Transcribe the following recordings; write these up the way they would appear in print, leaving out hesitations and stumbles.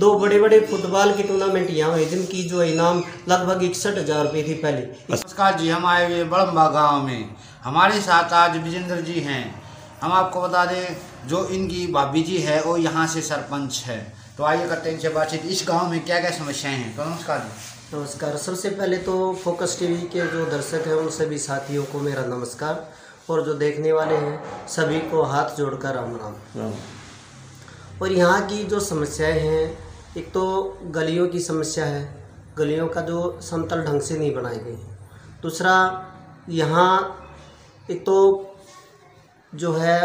2 बड़े बड़े फुटबॉल के टूर्नामेंट यहाँ हुए जिनकी जो इनाम लगभग 61,000 रुपये थी पहले। नमस्कार जी, हम आए हुए बड़म्बा गांव में। हमारे साथ आज विजेंद्र जी हैं। हम आपको बता दें, जो इनकी भाभी जी है वो यहाँ से सरपंच है। तो आइए करते हैं इनसे बातचीत। इस गांव में क्या क्या समस्याएं हैं। तो नमस्कार जी। नमस्कार। सबसे पहले तो फोकस टीवी के जो दर्शक हैं उन सभी साथियों को मेरा नमस्कार, और जो देखने वाले हैं सभी को हाथ जोड़कर राम राम। और यहाँ की जो समस्याएं हैं, एक तो गलियों की समस्या है, गलियों का जो समतल ढंग से नहीं बनाई गई। दूसरा, यहाँ एक तो जो है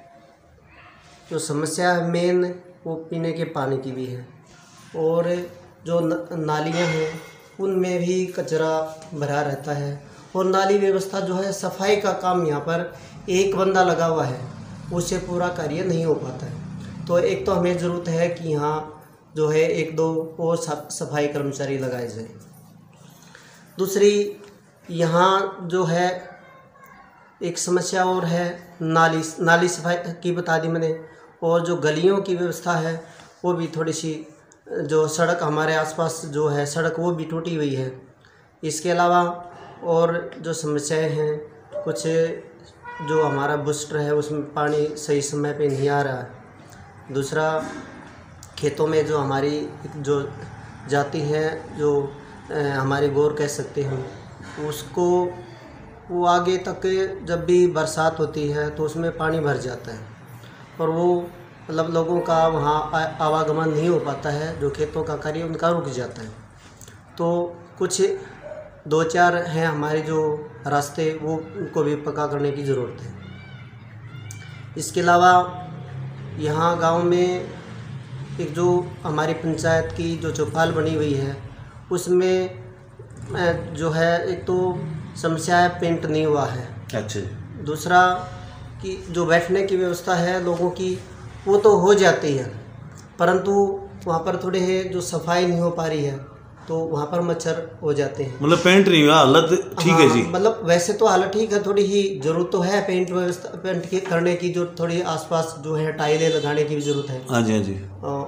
जो समस्या है मेन वो पीने के पानी की भी है, और जो नालियाँ हैं उनमें भी कचरा भरा रहता है, और नाली व्यवस्था जो है सफाई का काम यहाँ पर एक बंदा लगा हुआ है, उससे पूरा कार्य नहीं हो पाता है। तो एक तो हमें ज़रूरत है कि यहाँ जो है 1-2 और सफाई कर्मचारी लगाए जाए। दूसरी, यहाँ जो है एक समस्या और है नाली सफाई की बता दी मैंने, और जो गलियों की व्यवस्था है वो भी थोड़ी सी, जो सड़क हमारे आसपास जो है सड़क वो भी टूटी हुई है। इसके अलावा और जो समस्याएं हैं, कुछ जो हमारा बूस्टर है उसमें पानी सही समय पे नहीं आ रहा है। दूसरा, खेतों में जो हमारी जो जाती है, जो हमारी बोर कह सकते हैं, उसको वो आगे तक जब भी बरसात होती है तो उसमें पानी भर जाता है, और वो मतलब लोगों का वहाँ आवागमन नहीं हो पाता है, जो खेतों का कार्य उनका रुक जाता है। तो कुछ 2-4 हैं हमारे जो रास्ते, वो उनको भी पक्का करने की ज़रूरत है। इसके अलावा यहाँ गांव में एक जो हमारी पंचायत की जो चौपाल बनी हुई है उसमें जो है एक तो समस्या है पेंट नहीं हुआ है। अच्छा। दूसरा कि जो बैठने की व्यवस्था है लोगों की वो तो हो जाती है, परंतु वहाँ पर थोड़े जो सफाई नहीं हो पा रही है तो वहाँ पर मच्छर हो जाते हैं। मतलब पेंट नहीं हुआ, हालत ठीक है जी। मतलब वैसे तो हालत ठीक है, थोड़ी ही ज़रूरत तो है पेंट व्यवस्था करने की, जो थोड़ी आसपास जो है टाइलें लगाने की भी ज़रूरत है। हाँ जी, हाँ जी।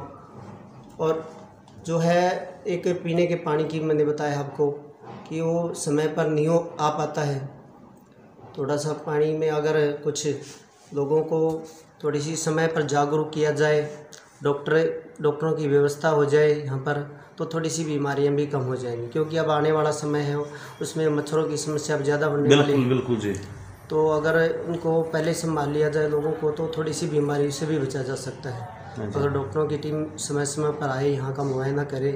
और जो है एक पीने के पानी की मैंने बताया आपको कि वो समय पर नहीं आ पाता है। थोड़ा सा पानी में अगर कुछ लोगों को थोड़ी सी समय पर जागरूक किया जाए, डॉक्टरों की व्यवस्था हो जाए यहाँ पर, तो थोड़ी सी बीमारियां भी कम हो जाएंगी, क्योंकि अब आने वाला समय है उसमें मच्छरों की समस्या अब ज़्यादा बढ़ने वाली है। बिल्कुल जी। तो अगर उनको पहले संभाल लिया जाए लोगों को, तो थोड़ी सी बीमारी से भी बचा जा सकता है। अगर डॉक्टरों की टीम समय समय पर आए, यहाँ का मुआयना करे।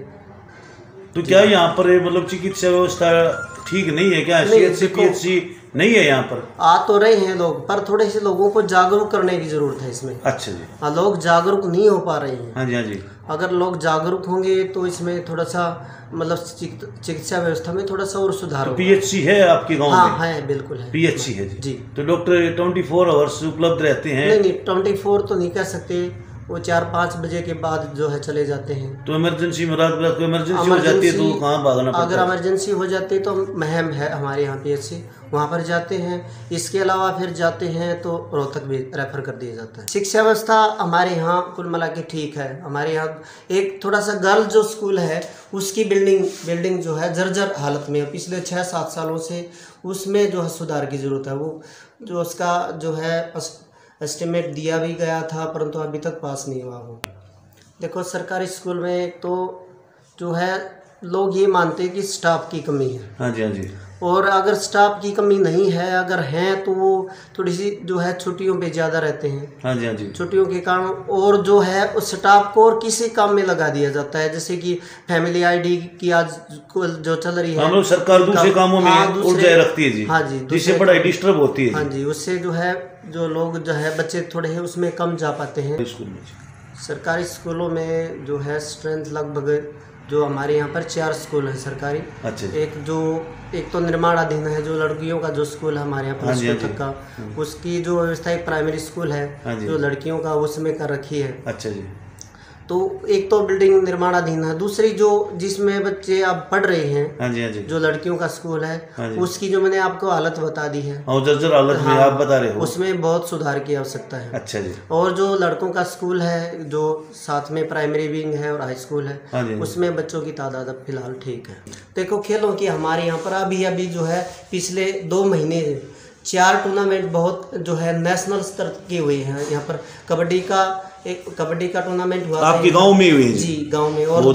तो क्या यहाँ पर मतलब चिकित्सा व्यवस्था ठीक नहीं है क्या? CHC नहीं है यहाँ पर? आ तो रहे हैं लोग, पर थोड़े से लोगों को जागरूक करने की जरूरत है इसमें। अच्छा जी। हाँ, लोग जागरूक नहीं हो पा रहे हैं। हाँ जी, हाँ जी। अगर लोग जागरूक होंगे तो इसमें थोड़ा सा मतलब चिकित्सा व्यवस्था में थोड़ा सा और सुधार होगा। PHC है आपके गांव में? हाँ है, बिल्कुल है। PHC है जी। तो डॉक्टर 24 आवर्स उपलब्ध रहते हैं? नहीं, 24 तो नहीं कह सकते, वो 4-5 बजे के बाद जो है चले जाते हैं। तो इमरजेंसी में रात को इमरजेंसी हो जाती है तो कहाँ भागना पड़ता है? अगर इमरजेंसी हो जाती है तो महम है हमारे यहाँ PHC, वहाँ पर जाते हैं। इसके अलावा फिर जाते हैं तो रोहतक भी रेफर कर दिया जाता है। शिक्षा व्यवस्था हमारे यहाँ कुल मिला के ठीक है। हमारे यहाँ एक थोड़ा सा गर्ल जो स्कूल है उसकी बिल्डिंग जो है जर्जर हालत में है, पिछले 6-7 सालों से उसमें जो है सुधार की ज़रूरत है। वो जो उसका जो है एस्टिमेट दिया भी गया था, परंतु अभी तक पास नहीं हुआ वो। देखो, सरकारी स्कूल में एक तो जो है लोग ये मानते हैं कि स्टाफ की कमी है। हाँ जी, हाँ जी। और अगर स्टाफ की कमी नहीं है, अगर हैं तो वो थोड़ी सी जो है छुट्टियों पे ज़्यादा रहते हैं। हाँ जी, हाँ जी। छुट्टियों के कारण और जो है उस स्टाफ को और किसी काम में लगा दिया जाता है, जैसे कि फैमिली ID की आज जो चल रही है। हम सरकार दूसरे कामों में उलझाए रखती है जी। हाँ जी, जिससे पढ़ाई डिस्टर्ब होती है। हाँ जी, उससे जो है जो लोग जो है बच्चे थोड़े हैं उसमें कम जा पाते हैं स्कूल में। सरकारी स्कूलों में जो है स्ट्रेंथ लगभग जो हमारे यहाँ पर 4 स्कूल हैं सरकारी। अच्छा। एक तो निर्माणाधीन है जो लड़कियों का जो स्कूल है हमारे यहाँ पर तक का, उसकी जो व्यवस्था एक प्राइमरी स्कूल है जो लड़कियों का उसमें कर रखी है। अच्छा जी। तो एक तो बिल्डिंग निर्माणाधीन है, दूसरी जो जिसमें बच्चे अब पढ़ रहे हैं, हाँ जी, हाँ जी, जो लड़कियों का स्कूल हाँ है, जी। उसकी जो मैंने आपको हालत बता दी है, और जर्जर हालत में हाँ, आप बता रहे हो, उसमें बहुत सुधार की आवश्यकता है। अच्छा जी। और जो लड़कों का स्कूल है, जो साथ में प्राइमरी विंग है और हाई स्कूल है, हाँ जी, उसमें बच्चों की तादाद अब फिलहाल ठीक है। देखो खेलों की हमारे यहाँ पर अभी जो है पिछले 2 महीने 4 टूर्नामेंट बहुत जो है नेशनल स्तर की हुई है। यहाँ पर कबड्डी का टूर्नामेंट हुआ आपके गांव में हुई जी, गांव में, और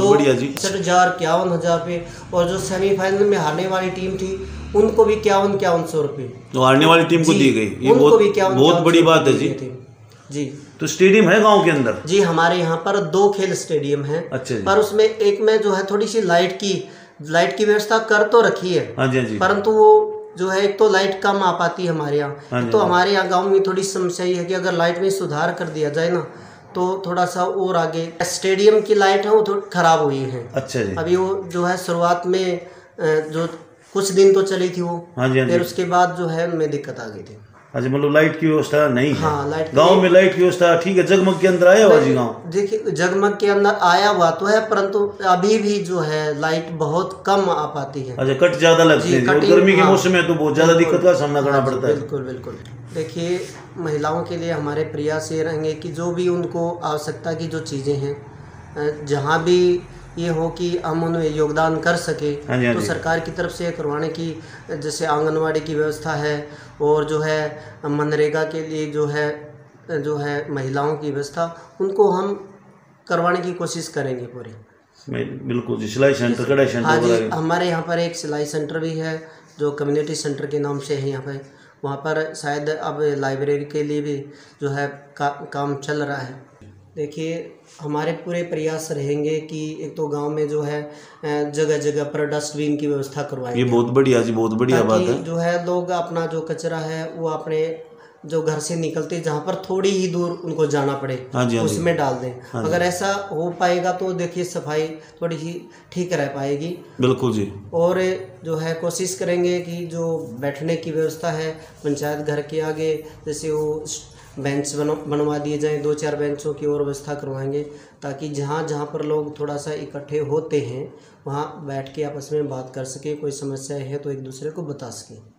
2,60,000 51,000 रुपये, और जो सेमीफाइनल में हारने वाली टीम थी उनको भी 51,100 रुपये तो हारने वाली टीम को दी गई। ये बहुत बड़ी बात है जी। तो स्टेडियम है गांव के अंदर जी, हमारे यहाँ पर 2 खेल स्टेडियम है। अच्छा जी। पर उसमें एक में जो है थोड़ी सी लाइट की व्यवस्था कर तो रखी है, हाँ जी, हाँ जी, परंतु वो जो है एक तो लाइट कम आ पाती है हमारे यहाँ। हाँ जी, तो हमारे यहाँ गांव में थोड़ी समस्या ये है कि अगर लाइट में सुधार कर दिया जाए ना तो थोड़ा सा और आगे। स्टेडियम की लाइट है वो थोड़ी खराब हुई है। अच्छा जी। अभी वो जो है शुरुआत में जो कुछ दिन तो चली थी वो, हाँ जी, हाँ जी। फिर उसके बाद जो है उनमें दिक्कत आ गई थी। अच्छा, मतलब लाइट की व्यवस्था नहीं है। हाँ, लाइट गांव में लाइट की व्यवस्था ठीक है। जगमग के अंदर आया हुआ जी गांव? देखिए, जगमग के अंदर आया हुआ तो है, परंतु अभी भी जो है लाइट बहुत कम आ पाती है। अच्छा, कट ज्यादा लगती है और गर्मी के मौसम में तो बहुत ज्यादा दिक्कत का सामना करना पड़ता है। बिल्कुल बिल्कुल। देखिए, महिलाओं के लिए हमारे प्रयास ये रहेंगे कि जो भी उनको आवश्यकता की जो चीज़ें हैं, जहाँ भी ये हो कि हम उनमें योगदान कर सके, हाँ जी, हाँ तो जी। सरकार की तरफ से करवाने की, जैसे आंगनवाड़ी की व्यवस्था है, और जो है मनरेगा के लिए जो है महिलाओं की व्यवस्था, उनको हम करवाने की कोशिश करेंगे पूरी। बिल्कुल जी। सिलाई सेंटर, कढ़ाई सेंटर? हाँ जी, हमारे यहाँ पर एक सिलाई सेंटर भी है जो कम्युनिटी सेंटर के नाम से है यहाँ पे। वहाँ पर शायद अब लाइब्रेरी के लिए भी जो है काम चल रहा है। देखिए, हमारे पूरे प्रयास रहेंगे कि एक तो गांव में जो है जगह जगह पर डस्टबिन की व्यवस्था करवाएंगे। ये बहुत बढ़िया जी, बहुत बढ़िया बात है। जो है लोग अपना जो कचरा है वो अपने जो घर से निकलते जहाँ पर थोड़ी ही दूर उनको जाना पड़े, हाँ जी, हाँ जी। उसमें डाल दें। अगर ऐसा हो पाएगा तो देखिए सफाई थोड़ी ही ठीक रह पाएगी। बिल्कुल जी। और जो है कोशिश करेंगे कि जो बैठने की व्यवस्था है पंचायत घर के आगे, जैसे वो बेंच बनवा दिए जाएं, 2-4 बेंचों की और व्यवस्था करवाएंगे, ताकि जहाँ जहाँ पर लोग थोड़ा सा इकट्ठे होते हैं वहाँ बैठ के आपस में बात कर सके, कोई समस्या है तो एक दूसरे को बता सकें।